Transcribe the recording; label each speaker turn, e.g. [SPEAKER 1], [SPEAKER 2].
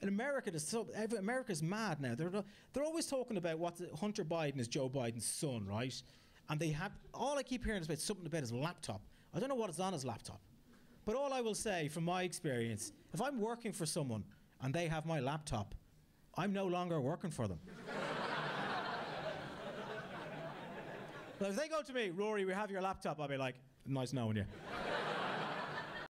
[SPEAKER 1] in America, America's mad now. They're always talking about Hunter Biden is Joe Biden's son, right? And all I keep hearing is about something about his laptop. I don't know what is on his laptop. But all I will say, from my experience, if I'm working for someone and they have my laptop, I'm no longer working for them. But if they go to me, Rory, we have your laptop, I'll be like, nice knowing you.